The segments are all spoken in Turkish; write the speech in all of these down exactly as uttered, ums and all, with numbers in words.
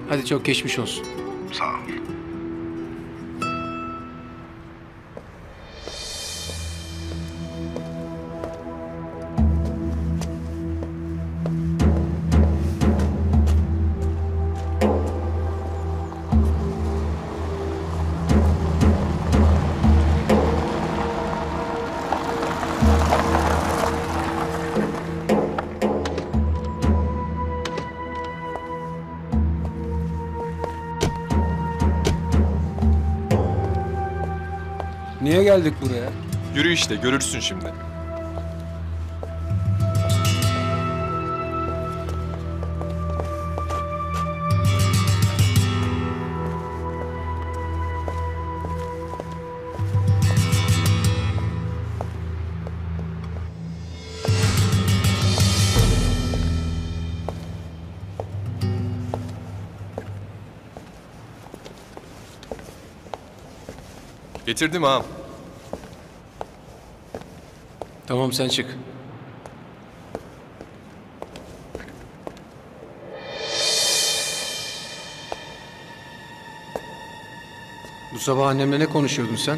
Hadi çok geçmiş olsun. Sağ ol. Niye geldik buraya? Yürü işte, görürsün şimdi. Getirdim ağam. Tamam, sen çık. Bu sabah annemle ne konuşuyordun sen?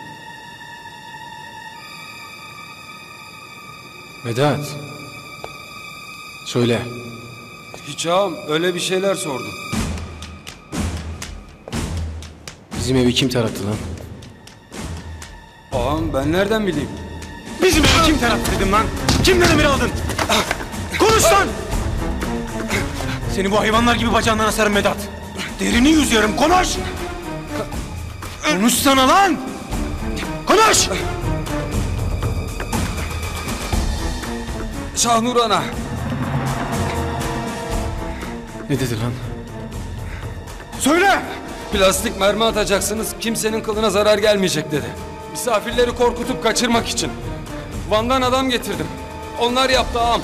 Vedat. Söyle. Hiç ağam, öyle bir şeyler sordu. Bizim evi kim tarattı lan? Ağam ben nereden bileyim? Bizim evi kim tarattı dedim lan? Kimden emir aldın? Konuş lan! Seni bu hayvanlar gibi bacağından asarım Vedat. Derini yüzüyorum, konuş! Konuşsana lan! Konuş! Şahnur ana. Ne dedi lan? Söyle! Plastik mermi atacaksınız, kimsenin kılına zarar gelmeyecek dedi. Misafirleri korkutup kaçırmak için. Van'dan adam getirdim. Onlar yaptı ağam.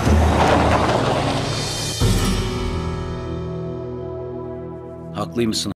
Haklıymışsın.